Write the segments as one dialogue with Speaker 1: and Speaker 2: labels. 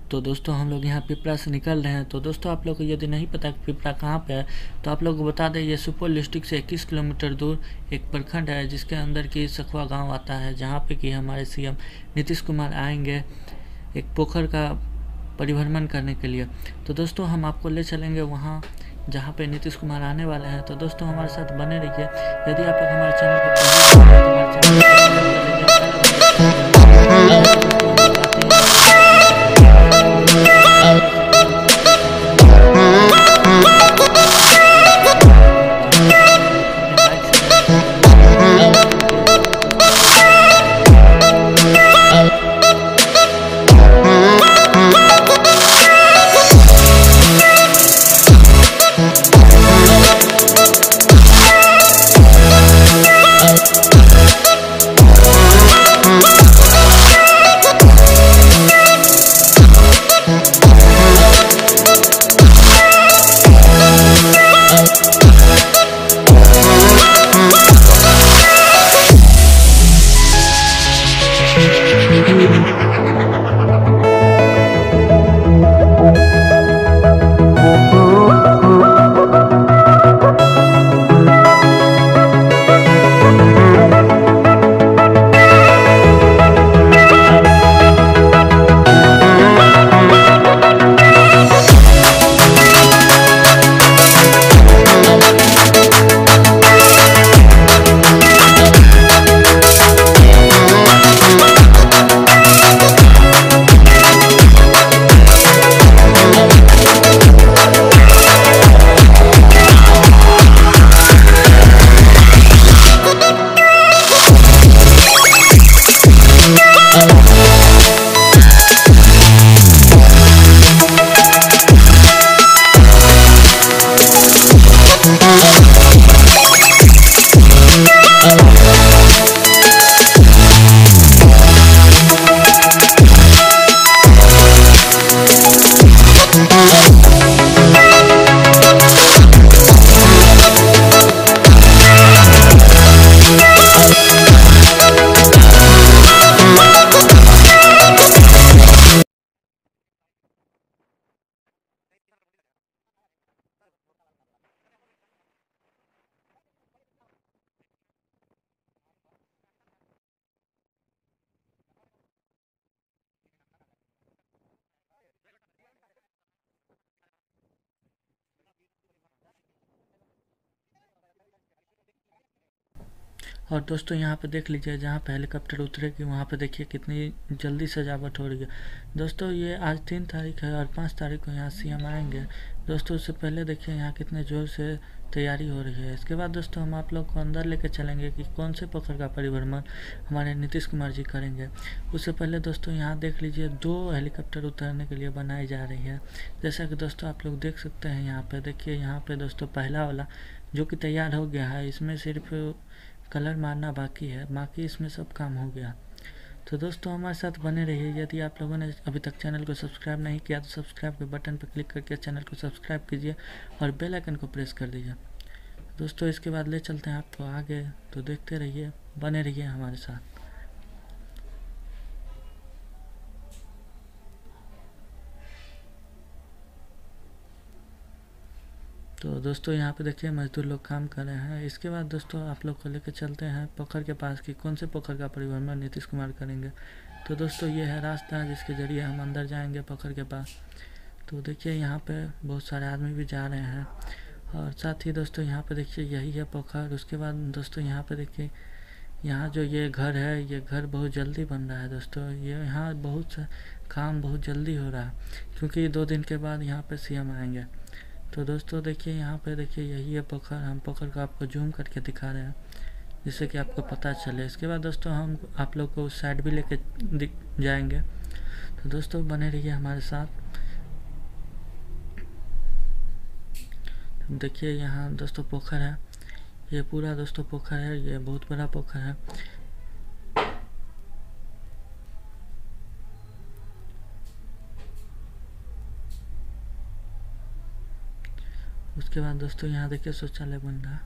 Speaker 1: तो दोस्तों हम लोग यहाँ पिपरा से निकल रहे हैं। तो दोस्तों आप लोग को यदि नहीं पता कि पिपरा कहाँ पे है तो आप लोग को बता दें, ये सुपौल डिस्ट्रिक्ट से 21 किलोमीटर दूर एक प्रखंड है जिसके अंदर की सखुआ गांव आता है, जहाँ पे कि हमारे सीएम नीतीश कुमार आएंगे एक पोखर का परिभ्रमण करने के लिए। तो दोस्तों हम आपको ले चलेंगे वहाँ जहाँ पे नीतीश कुमार आने वाले हैं। तो दोस्तों हमारे साथ बने रहिए। यदि आप लोग हमारे चैनल को और दोस्तों यहाँ पे देख लीजिए, जहाँ पे हेलीकॉप्टर उतरेगी वहाँ पे देखिए कितनी जल्दी सजावट हो रही है। दोस्तों ये आज 3 तारीख है और 5 तारीख को यहाँ सीएम आएंगे। दोस्तों उससे पहले देखिए यहाँ कितने जोर से तैयारी हो रही है। इसके बाद दोस्तों हम आप लोग को अंदर लेके चलेंगे कि कौन से पोखर का परिभ्रमण हमारे नीतीश कुमार जी करेंगे। उससे पहले दोस्तों यहाँ देख लीजिए 2 हेलीकॉप्टर उतरने के लिए बनाई जा रही है। जैसा कि दोस्तों आप लोग देख सकते हैं यहाँ पे देखिए, यहाँ पे दोस्तों पहला वाला जो कि तैयार हो गया है, इसमें सिर्फ कलर मारना बाकी है, बाकी इसमें सब काम हो गया। तो दोस्तों हमारे साथ बने रहिए। यदि आप लोगों ने अभी तक चैनल को सब्सक्राइब नहीं किया तो सब्सक्राइब के बटन पर क्लिक करके चैनल को सब्सक्राइब कीजिए और बेल आइकन को प्रेस कर दीजिए। दोस्तों इसके बाद ले चलते हैं आपको आगे, तो देखते रहिए, बने रहिए हमारे साथ। तो दोस्तों यहाँ पे देखिए मजदूर लोग काम कर रहे हैं। इसके बाद दोस्तों आप लोग को लेकर चलते हैं पोखर के पास कि कौन से पोखर का परिभ्रमण नीतीश कुमार करेंगे। तो दोस्तों ये है रास्ता जिसके जरिए हम अंदर जाएंगे पोखर के पास। तो देखिए यहाँ पे बहुत सारे आदमी भी जा रहे हैं और साथ ही दोस्तों यहाँ पे देखिए यही है पोखर। उसके बाद दोस्तों यहाँ पे देखिए, यहाँ जो ये घर है, ये घर बहुत जल्दी बन रहा है दोस्तों। ये यहाँ बहुत काम बहुत जल्दी हो रहा है क्योंकि 2 दिन के बाद यहाँ पे सीएम आएंगे। तो दोस्तों देखिए यहाँ पे देखिए यही है पोखर। हम पोखर को आपको जूम करके दिखा रहे हैं जिससे कि आपको पता चले। इसके बाद दोस्तों हम आप लोग को उस साइड भी लेके जाएंगे। तो दोस्तों बने रहिए हमारे साथ। देखिए यहाँ दोस्तों पोखर है, ये पूरा दोस्तों पोखर है, ये बहुत बड़ा पोखर है। उसके बाद दोस्तों यहाँ देखिए शौचालय बन रहा है।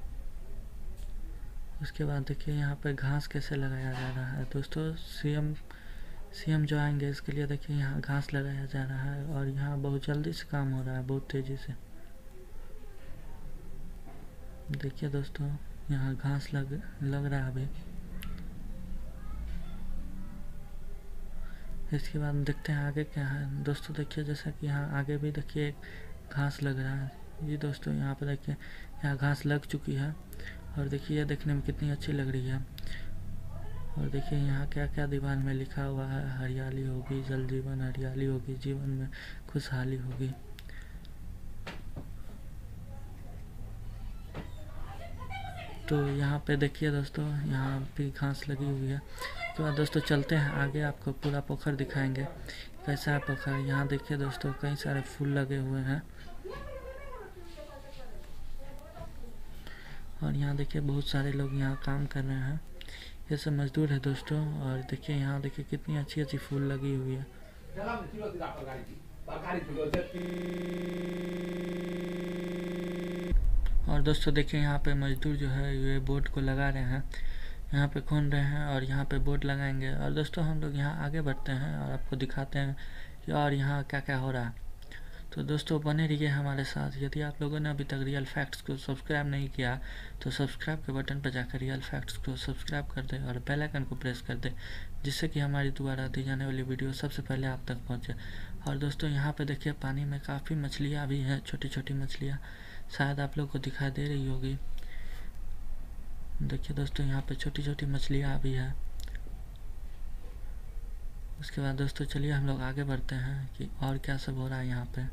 Speaker 1: उसके बाद देखिए यहाँ पे घास कैसे लगाया जा रहा है। दोस्तों सीएम सीएम जो आएंगे इसके लिए देखिए यहाँ घास लगाया जा रहा है और यहाँ बहुत जल्दी से काम हो रहा है, बहुत तेज़ी से। देखिए दोस्तों यहाँ घास लग रहा है अभी। इसके बाद देखते हैं आगे क्या है दोस्तों। देखिए जैसा कि यहाँ आगे भी देखिए घास लग रहा है जी दोस्तों। यहाँ पे देखिए यहाँ घास लग चुकी है और देखिए ये देखने में कितनी अच्छी लग रही है। और देखिए यहाँ क्या क्या दीवार में लिखा हुआ है, हरियाली होगी जल जीवन, हरियाली होगी जीवन में खुशहाली होगी। तो यहाँ पे देखिए दोस्तों यहाँ भी घास लगी हुई है। उसके बाद दोस्तों चलते हैं आगे, आपको पूरा पोखर दिखाएंगे कैसा है पोखर। यहाँ देखिए दोस्तों कई सारे फूल लगे हुए हैं और यहाँ देखिए बहुत सारे लोग यहाँ काम कर रहे हैं, ये सब मजदूर है दोस्तों। और देखिए यहाँ देखिए कितनी अच्छी अच्छी फूल लगी हुई है। और दोस्तों देखिए यहाँ पे मजदूर जो है ये बोर्ड को लगा रहे हैं, यहाँ पे खोल रहे हैं और यहाँ पे बोर्ड लगाएंगे। और दोस्तों हम लोग यहाँ आगे बढ़ते हैं और आपको दिखाते हैं कि और यहाँ क्या क्या हो रहा है। तो दोस्तों बने रहिए हमारे साथ। यदि आप लोगों ने अभी तक रियल फैक्ट्स को सब्सक्राइब नहीं किया तो सब्सक्राइब के बटन पर जाकर रियल फैक्ट्स को सब्सक्राइब कर दें और बेल आइकन को प्रेस कर दें, जिससे कि हमारी द्वारा दी जाने वाली वीडियो सबसे पहले आप तक पहुंचे। और दोस्तों यहाँ पे देखिए पानी में काफ़ी मछलियाँ भी हैं, छोटी छोटी मछलियाँ, शायद आप लोग को दिखाई दे रही होगी। देखिए दोस्तों यहाँ पे छोटी छोटी मछलियाँ भी है। उसके बाद दोस्तों चलिए हम लोग आगे बढ़ते हैं कि और क्या सब हो रहा है यहाँ पे।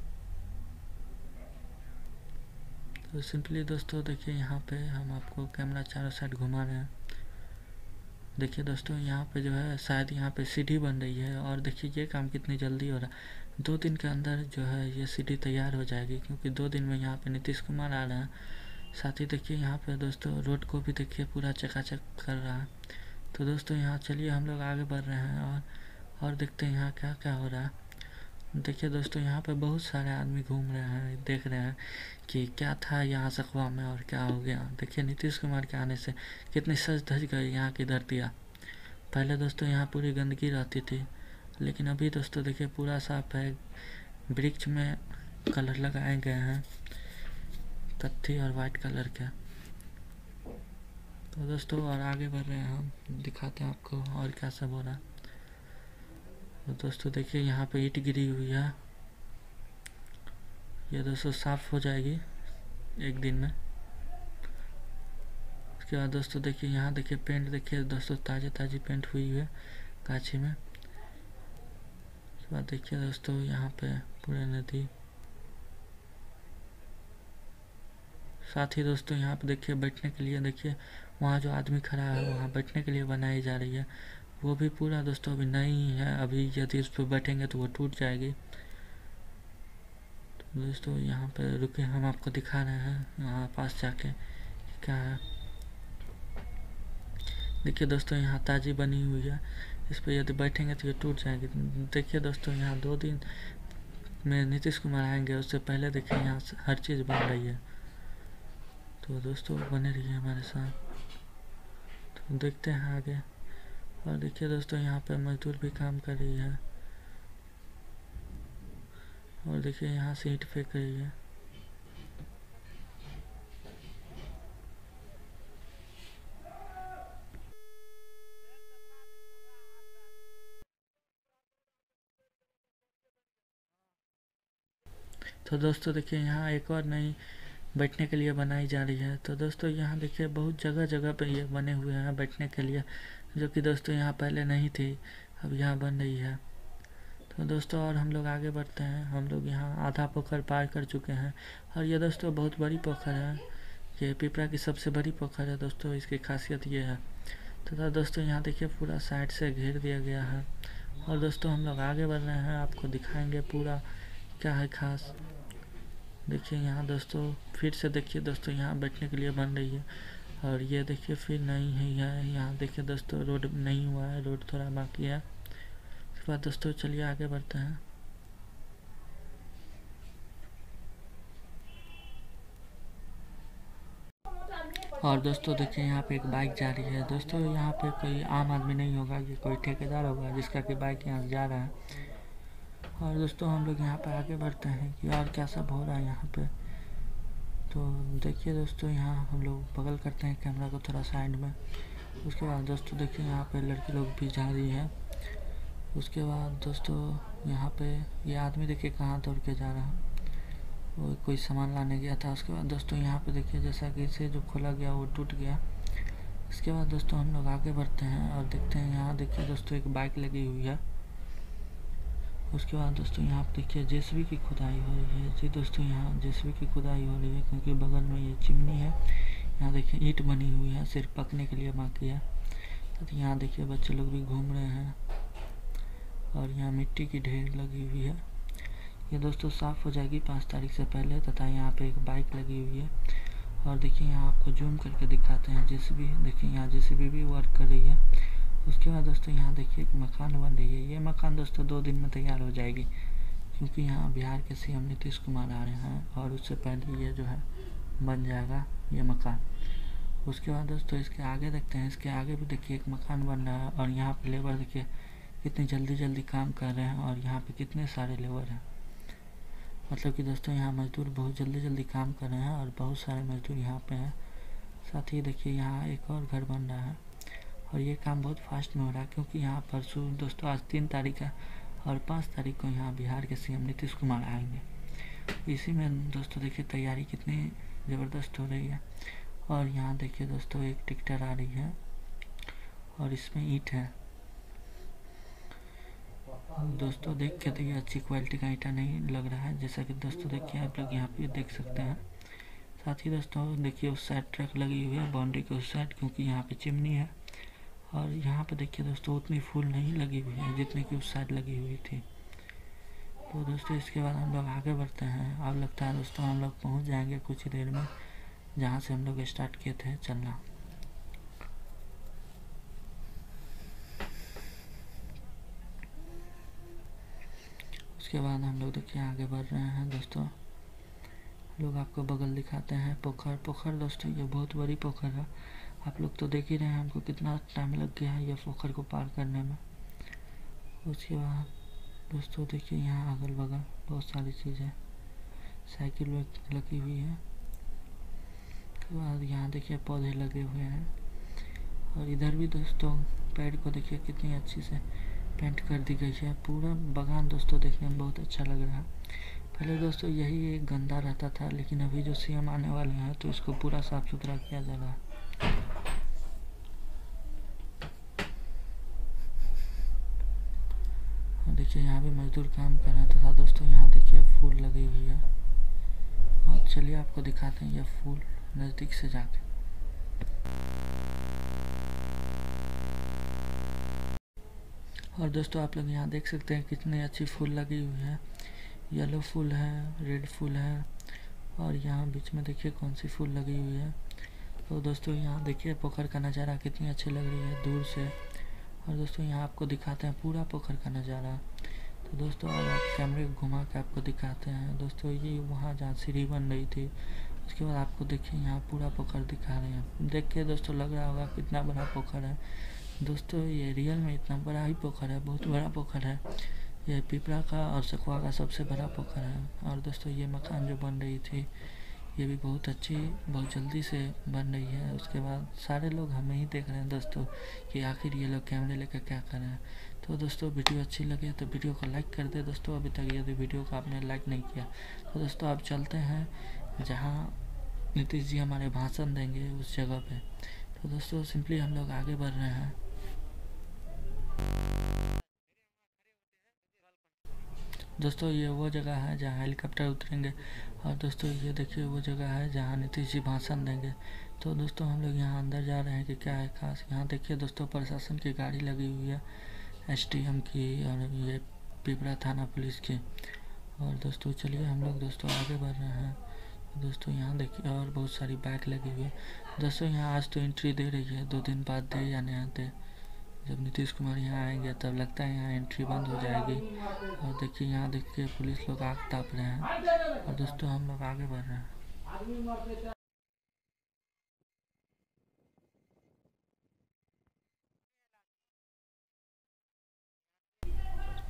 Speaker 1: तो सिंपली दोस्तों देखिए यहाँ पे हम आपको कैमरा चारों साइड घुमा रहे हैं। देखिए दोस्तों यहाँ पे जो है शायद यहाँ पे सीढ़ी बन रही है और देखिए ये काम कितनी जल्दी हो रहा है। 2 दिन के अंदर जो है ये सीढ़ी तैयार हो जाएगी, क्योंकि 2 दिन में यहाँ पे नीतीश कुमार आ रहे हैं। साथ ही देखिए यहाँ पे दोस्तों रोड को भी देखिए पूरा चकाचक कर रहा है। तो दोस्तों यहाँ चलिए हम लोग आगे बढ़ रहे हैं और देखते हैं यहाँ क्या क्या हो रहा है। देखिए दोस्तों यहाँ पे बहुत सारे आदमी घूम रहे हैं, देख रहे हैं कि क्या था यहाँ सखुआ में और क्या हो गया। देखिए नीतीश कुमार के आने से कितनी सज धज गई यहाँ की धरतियाँ। पहले दोस्तों यहाँ पूरी गंदगी रहती थी, लेकिन अभी दोस्तों देखिए पूरा साफ है। वृक्ष में कलर लगाए गए हैं, कत्थी और वाइट कलर के। तो दोस्तों और आगे बढ़ रहे हैं हम, दिखाते हैं आपको और क्या सब हो रहा है। तो दोस्तों देखिए यहाँ पे ईंट गिरी हुई है, ये दोस्तों साफ हो जाएगी 1 दिन में। उसके बाद दोस्तों देखिए यहाँ देखिए पेंट, देखिए दोस्तों ताज़ी पेंट हुई है गाछी में। उसके बाद देखिए दोस्तों यहाँ पे पूरे नदी। साथ ही दोस्तों यहाँ पे देखिए बैठने के लिए, देखिए वहाँ जो आदमी खड़ा है वहाँ बैठने के लिए बनाई जा रही है, वो भी पूरा दोस्तों अभी नई है। अभी यदि उस पर बैठेंगे तो वो टूट जाएगी। तो दोस्तों यहाँ पे रुके, हम आपको दिखा रहे हैं वहाँ पास जाके क्या है। देखिए दोस्तों यहाँ ताज़ी बनी हुई है, इस पर यदि बैठेंगे तो ये टूट जाएगी। देखिए दोस्तों यहाँ 2 दिन में नीतीश कुमार आएंगे, उससे पहले देखिए यहाँ हर चीज़ बन रही है। तो दोस्तों बने रहिए हमारे साथ, तो देखते हैं आगे। और देखिए दोस्तों यहाँ पे मजदूर भी काम कर रही है और देखिए यहाँ से ईंट फेंक रही है। तो दोस्तों देखिए यहाँ एक और नई बैठने के लिए बनाई जा रही है। तो दोस्तों यहाँ देखिए बहुत जगह जगह पे ये बने हुए हैं बैठने के लिए, जो कि दोस्तों यहाँ पहले नहीं थी, अब यहाँ बन रही है। तो दोस्तों और हम लोग आगे बढ़ते हैं, हम लोग यहाँ आधा पोखर पार कर चुके हैं और ये दोस्तों बहुत बड़ी पोखर है, ये पिपरा की सबसे बड़ी पोखर है दोस्तों। इसकी खासियत ये है। तो दोस्तों यहाँ देखिए पूरा साइड से घेर दिया गया है और दोस्तों हम लोग आगे बढ़ रहे हैं, आपको दिखाएंगे पूरा क्या है खास। देखिए यहाँ दोस्तों फिर से देखिए दोस्तों यहाँ बैठने के लिए बन रही है और ये देखिए फिर नहीं है। यहाँ देखिए दोस्तों रोड नहीं हुआ है, रोड थोड़ा बाकी है। उसके बाद दोस्तों चलिए आगे बढ़ते हैं। और दोस्तों देखिए यहाँ पे एक बाइक जा रही है। दोस्तों यहाँ पे कोई आम आदमी नहीं होगा, ये कोई ठेकेदार होगा जिसका कि बाइक यहाँ से जा रहा है। और दोस्तों हम लोग यहाँ पे आगे बढ़ते हैं कि और क्या सब हो रहा है यहाँ पे। तो देखिए दोस्तों यहाँ हम लोग बगल करते हैं कैमरा को थोड़ा साइड में। उसके बाद दोस्तों देखिए यहाँ पे लड़की लोग भी जा रही है। उसके बाद दोस्तों यहाँ पे ये आदमी देखिए कहाँ दौड़ के जा रहा है, वो कोई सामान लाने गया था। उसके बाद दोस्तों यहाँ पे देखिए जैसा कि इसे जो खोला गया वो टूट गया। इसके बाद दोस्तों हम लोग आगे बढ़ते हैं और देखते हैं यहाँ देखिए दोस्तों एक बाइक लगी हुई है। उसके बाद दोस्तों यहाँ पे देखिए जेसीबी की खुदाई हो रही है। जी दोस्तों यहाँ जेसीबी की खुदाई हो रही है क्योंकि बगल में ये चिमनी है। यहाँ देखिए ईंट बनी हुई है, सिर्फ पकने के लिए बाकी है। तो यहाँ देखिए बच्चे लोग भी घूम रहे हैं और यहाँ मिट्टी की ढेर लगी हुई है। ये दोस्तों साफ़ हो जाएगी 5 तारीख से पहले। तथा यहाँ पे एक बाइक लगी हुई है और देखिए यहाँ आपको जूम करके दिखाते हैं जेसीबी। देखिए यहाँ जेसीबी भी वर्क कर रही है। उसके बाद दोस्तों यहाँ देखिए एक मकान बन रही है। ये मकान दोस्तों 2 दिन में तैयार हो जाएगी क्योंकि यहाँ बिहार के सीएम नीतीश कुमार आ रहे हैं और उससे पहले ये जो है बन जाएगा ये मकान। उसके बाद दोस्तों इसके आगे देखते हैं, इसके आगे भी देखिए एक मकान बन रहा है और यहाँ पे लेबर देखिए कितनी जल्दी जल्दी काम कर रहे हैं और यहाँ पे कितने सारे लेबर हैं। मतलब कि दोस्तों यहाँ मजदूर बहुत जल्दी जल्दी काम कर रहे हैं और बहुत सारे मजदूर यहाँ पे हैं। साथ ही देखिए यहाँ एक और घर बन रहा है और ये काम बहुत फास्ट में हो रहा है क्योंकि यहाँ परसों दोस्तों आज 3 तारीख है और 5 तारीख को यहाँ बिहार के सीएम नीतीश कुमार आएंगे। इसी में दोस्तों देखिए तैयारी कितनी ज़बरदस्त हो रही है। और यहाँ देखिए दोस्तों एक ट्रैक्टर आ रही है और इसमें ईंट है। दोस्तों देख के देखिए अच्छी क्वालिटी का ईंटा नहीं लग रहा है, जैसा कि दोस्तों देखिए आप लोग यहाँ पे देख सकते हैं। साथ ही दोस्तों देखिए उस साइड ट्रक लगी हुई है बाउंड्री के उस साइड, क्योंकि यहाँ पे चिमनी है। और यहाँ पे देखिए दोस्तों उतनी फूल नहीं लगी हुई है जितनी कि उस साइड लगी हुई थी। तो दोस्तों इसके बाद हम लोग आगे बढ़ते हैं। अब लगता है दोस्तों हम लोग पहुँच जाएंगे कुछ ही देर में जहाँ से हम लोग स्टार्ट किए थे चलना। उसके बाद हम लोग देखिए आगे बढ़ रहे हैं। दोस्तों लोग आपको बगल दिखाते हैं पोखर दोस्तों ये बहुत बड़ी पोखर है। आप लोग तो देख ही रहे हैं हमको कितना टाइम लग गया है ये पोखर को पार करने में। उसके बाद दोस्तों देखिए यहाँ अगल बगल बहुत सारी चीज़ें, साइकिल लगी हुई है। उसके बाद यहाँ देखिए पौधे लगे हुए हैं और इधर भी दोस्तों पेड़ को देखिए कितनी अच्छी से पेंट कर दी गई है। पूरा बागान दोस्तों देखने में बहुत अच्छा लग रहा है। पहले दोस्तों यही एक गंदा रहता था, लेकिन अभी जो सीएम आने वाले हैं तो इसको पूरा साफ सुथरा किया जा रहा है। देखिए यहाँ भी मजदूर काम कर रहे हैं तथा दोस्तों यहाँ देखिए फूल लगी हुई है। और चलिए आपको दिखाते हैं ये फूल नज़दीक से जाके। और दोस्तों आप लोग यहाँ देख सकते हैं कितनी अच्छी फूल लगी हुई है। येलो फूल है, रेड फूल है और यहाँ बीच में देखिए कौन सी फूल लगी हुई है। तो दोस्तों यहाँ देखिए पोखर का नज़ारा कितनी अच्छी लग रही है दूर से। और दोस्तों यहाँ आपको दिखाते हैं पूरा पोखर का नज़ारा। तो दोस्तों अब आप कैमरे को घुमा के आपको दिखाते हैं। दोस्तों ये वहाँ जहाँ सीढ़ी बन रही थी उसके बाद आपको देखिए यहाँ पूरा पोखर दिखा रहे हैं। देख के दोस्तों लग रहा होगा कितना बड़ा पोखर है। दोस्तों ये रियल में इतना बड़ा ही पोखर है, बहुत बड़ा पोखर है। ये पिपरा का और सखुआ का सबसे बड़ा पोखर है। और दोस्तों ये मकान जो बन रही थी ये भी बहुत अच्छी बहुत जल्दी से बन रही है। उसके बाद सारे लोग हमें ही देख रहे हैं दोस्तों कि आखिर ये लोग कैमरे लेकर क्या कर रहे हैं। तो दोस्तों वीडियो अच्छी लगे तो वीडियो को लाइक कर दे दोस्तों, अभी तक यदि वीडियो को आपने लाइक नहीं किया। तो दोस्तों अब चलते हैं जहाँ नीतीश जी हमारे भाषण देंगे उस जगह पे। तो दोस्तों सिंपली हम लोग आगे बढ़ रहे हैं। दोस्तों ये वो जगह है जहाँ हेलीकॉप्टर उतरेंगे और दोस्तों ये देखिए वो जगह है जहाँ नीतीश जी भाषण देंगे। तो दोस्तों हम लोग यहाँ अंदर जा रहे हैं कि क्या है खास। यहाँ देखिए दोस्तों प्रशासन की गाड़ी लगी हुई है, एसडीएम की और ये पिपरा थाना पुलिस की। और दोस्तों चलिए हम लोग दोस्तों आगे बढ़ रहे हैं। दोस्तों यहाँ देखिए और बहुत सारी बाइक लगी हुई है। दोस्तों यहाँ आज तो एंट्री दे रही है, 2 दिन बाद दे या नहीं दे। जब नीतीश कुमार यहाँ आएंगे तब लगता है यहाँ एंट्री बंद हो जाएगी। और देखिए यहाँ देखिए पुलिस लोग आग ताप रहे हैं। और दोस्तों हम लोग आगे बढ़ रहे हैं।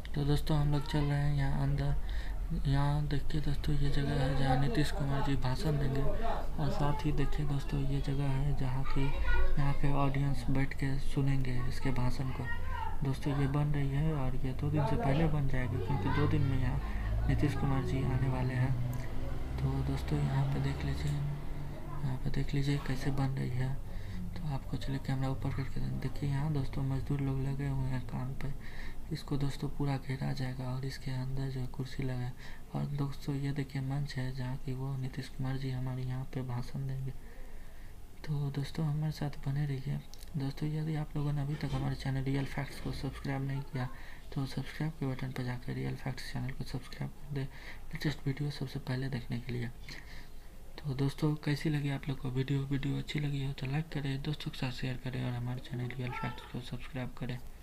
Speaker 1: तो दोस्तों हम लोग चल रहे हैं यहाँ अंदर। यहाँ देखिए दोस्तों ये जगह है जहाँ नीतीश कुमार जी भाषण देंगे, और साथ ही देखिए दोस्तों ये जगह है जहाँ की यहाँ के ऑडियंस बैठ के सुनेंगे इसके भाषण को। दोस्तों ये बन रही है और ये 2 दिन से पहले बन जाएगी, क्योंकि 2 दिन में यहाँ नीतीश कुमार जी आने वाले हैं। तो दोस्तों यहाँ पे देख लीजिए कैसे बन रही है। तो आपको चलिए कैमरा ऊपर करके देखिए। यहाँ दोस्तों मजदूर लोग लगे हुए हैं काम पे। इसको दोस्तों पूरा घेरा जाएगा और इसके अंदर जो कुर्सी लगा है। और दोस्तों ये देखिए मंच है जहाँ की वो नीतीश कुमार जी हमारे यहाँ पे भाषण देंगे। तो दोस्तों हमारे साथ बने रहिए। दोस्तों यदि आप लोगों ने अभी तक हमारे चैनल रियल फैक्ट्स को सब्सक्राइब नहीं किया तो सब्सक्राइब के बटन पर जाकर रियल फैक्ट्स चैनल को सब्सक्राइब कर दे, लेटेस्ट वीडियो सबसे पहले देखने के लिए। तो दोस्तों कैसी लगी आप लोग को वीडियो अच्छी लगी हो तो लाइक करें, दोस्तों के साथ शेयर करें और हमारे चैनल रियल फैक्ट्स को सब्सक्राइब करें।